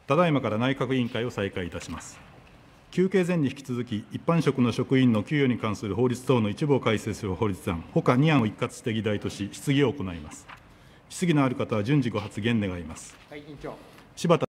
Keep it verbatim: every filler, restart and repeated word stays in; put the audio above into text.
ただいまから内閣委員会を再開いたします。休憩前に引き続き、一般職の職員の給与に関する法律等の一部を改正する法律案、ほかに案を一括して議題とし、質疑を行います。質疑のある方は順次ご発言願います。 はい、委員長。 柴田